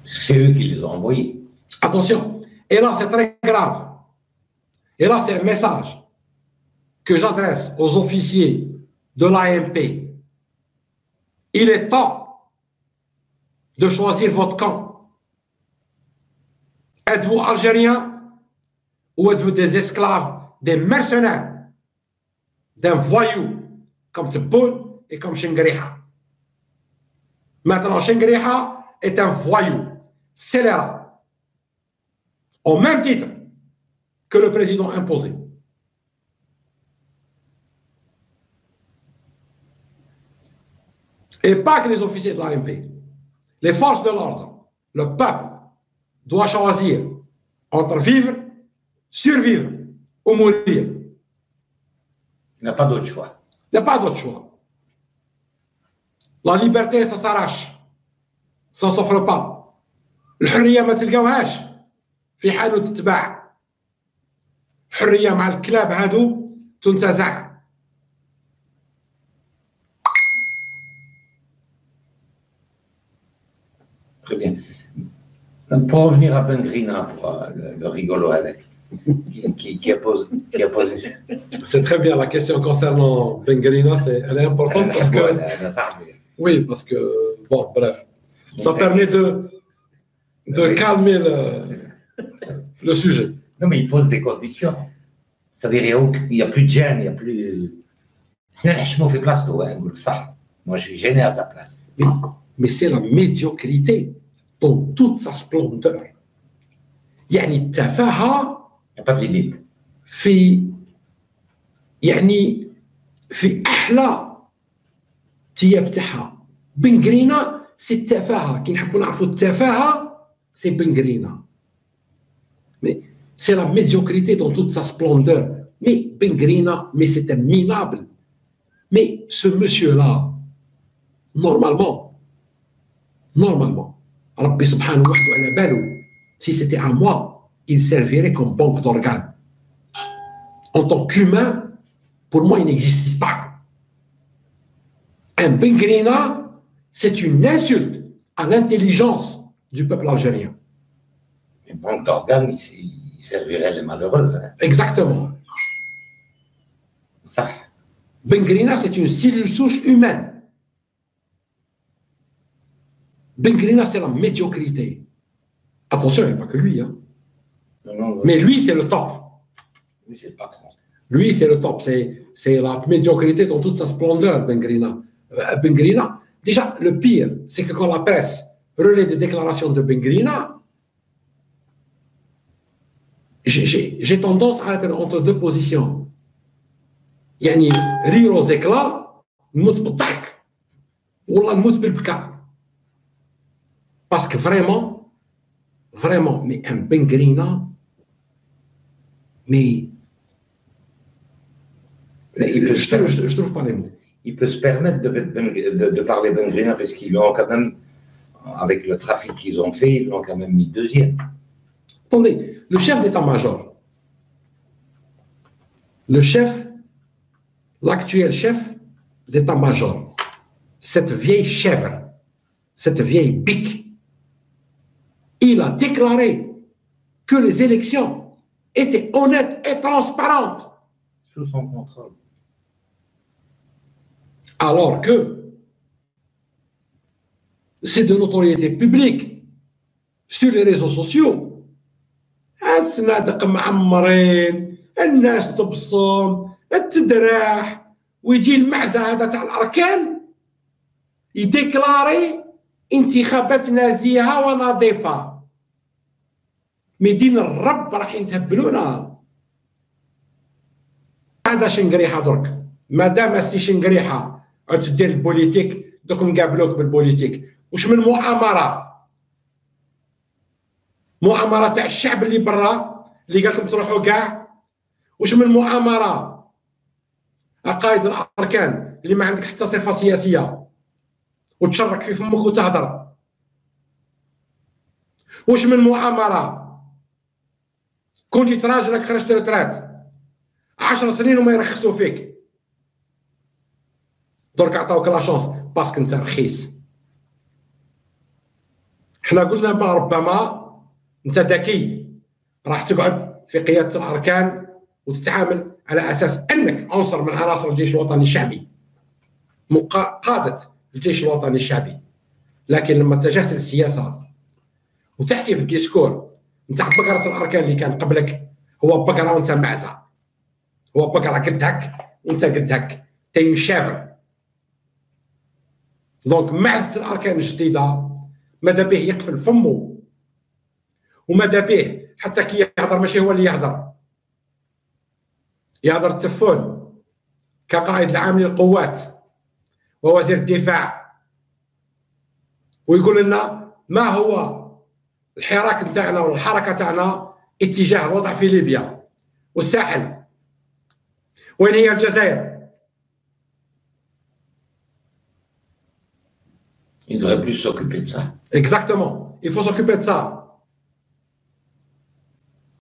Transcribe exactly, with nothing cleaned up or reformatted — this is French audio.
C'est eux qui les ont envoyés. Attention. Et là, c'est très grave. Et là, c'est un message que j'adresse aux officiers de l'A M P. Il est temps de choisir votre camp. Êtes-vous algérien ou êtes-vous des esclaves, des mercenaires, d'un voyou comme Tebboune et comme Chengriha? Maintenant, Chengriha est un voyou scélérat, au même titre que le président imposé. Et pas que les officiers de l'A M P. Les forces de l'ordre, le peuple doit choisir entre vivre, survivre ou mourir. Il n'y a pas d'autre choix. Il n'y a pas d'autre choix. La liberté, ça s'arrache. Ça ne s'offre pas. الحرية ما تلقاوهاش في حانوت تتباع. حرية مع الكلاب هادو تنتزع. Très bien. Pour revenir à Bengrina, pour euh, le, le rigolo avec, qui, qui, qui, a posé, qui a posé. C'est très bien, la question concernant Bengrina, c'est, elle est importante parce que. Oui, parce que, bon, bref. Ça permet de, de calmer le, le sujet. Non, mais il pose des conditions. C'est-à-dire, il n'y a, a plus de gêne, il n'y a plus. Je me fais place, toi, ça. Moi, je suis gêné à sa place. Mais, mais c'est la médiocrité dans toute sa splendeur. يعني التفاهة il n'y a pas de limite. في يعني في أحلى تياب تاعها. بنغرينا سي التفاهة، كي نحبوا نعرفوا التفاهة سي بنغرينا. Mais c'est la médiocrité dans toute sa splendeur. Mais Bengrina, mais c'était minable. Mais ce monsieur-là, normalement, normalement, Rabbi subhanahu wa ta'ala, si c'était à moi, il servirait comme banque d'organes. En tant qu'humain, pour moi, il n'existe pas. Un Bengrina, c'est une insulte à l'intelligence du peuple algérien. Une banque d'organes, il servirait les malheureux. Hein. Exactement. Ça. Bengrina, c'est une cellule souche humaine. Bengrina, c'est la médiocrité. Attention, il n'y a pas que lui. Hein. Non, non, non. Mais lui, c'est le top. Lui, c'est le patron. Lui, c'est le top. C'est, c'est la médiocrité dans toute sa splendeur, Bengrina. Euh, Bengrina, déjà, le pire, c'est que quand la presse relaie des déclarations de Bengrina, j'ai, j'ai, j'ai tendance à être entre deux positions. يعني rire aux éclats, نموت بالضحك والله نموت بالبكاء. Parce que vraiment, vraiment, mais un Bengrina, mais il peut je trouve, je, je trouve pas les mots. Il peut se permettre de, de, de parler Bengrina parce qu'ils l'ont quand même, avec le trafic qu'ils ont fait, ils l'ont quand même mis deuxième. Attendez, le chef d'état-major, le chef, l'actuel chef d'état-major, cette vieille chèvre, cette vieille bique, il a déclaré que les élections étaient honnêtes et transparentes. Sous son contrôle. Alors que c'est de notoriété publique sur les réseaux sociaux. الصنادق معمرين، الناس تبصم، التدراح، ويجي المعزة هذا تاع الأركان يديكلاري انتخابات نزيهة ونظيفة. مدين الرب راح يتهبلونا. هذا شنقريحة درك، مادام السي شنقريحة عاد تدير البوليتيك دوك نقابلوك بالبوليتيك. واش من مؤامرة؟ مؤامرة تاع الشعب اللي برا اللي قال لكم تروحوا كاع. واش من مؤامرة قائد الأركان اللي ما عندك حتى صفة سياسية وتشرك في فمك وتهضر. واش من مؤامرة كون جيت راجلك خرجت ريترات عشر سنين وما يرخصوا فيك، درك عطاوك لا شونس باسكو انت رخيص. حنا قلنا ما ربما انت ذكي راح تقعد في قياده الاركان وتتعامل على اساس انك عنصر من عناصر الجيش الوطني الشعبي، من قاده الجيش الوطني الشعبي. لكن لما اتجهت للسياسه وتحكي في الديسكور نتاع بقره الاركان اللي كان قبلك، هو بقره وانت معزه، هو بقره قد هك وانت قد هك، تي شافر. دونك معزه الاركان الجديده ماذا به يقفل فمه، وماذا به حتى كي يهضر ماشي هو اللي يهضر، يهضر التفون كقائد العام للقوات ووزير الدفاع، ويقول لنا ما هو الحراك نتاعنا والحركه تاعنا اتجاه الوضع في ليبيا والساحل. وين هي الجزائر؟ Il devrait plus s'occuper de ça. Exactement. Il faut s'occuper de ça.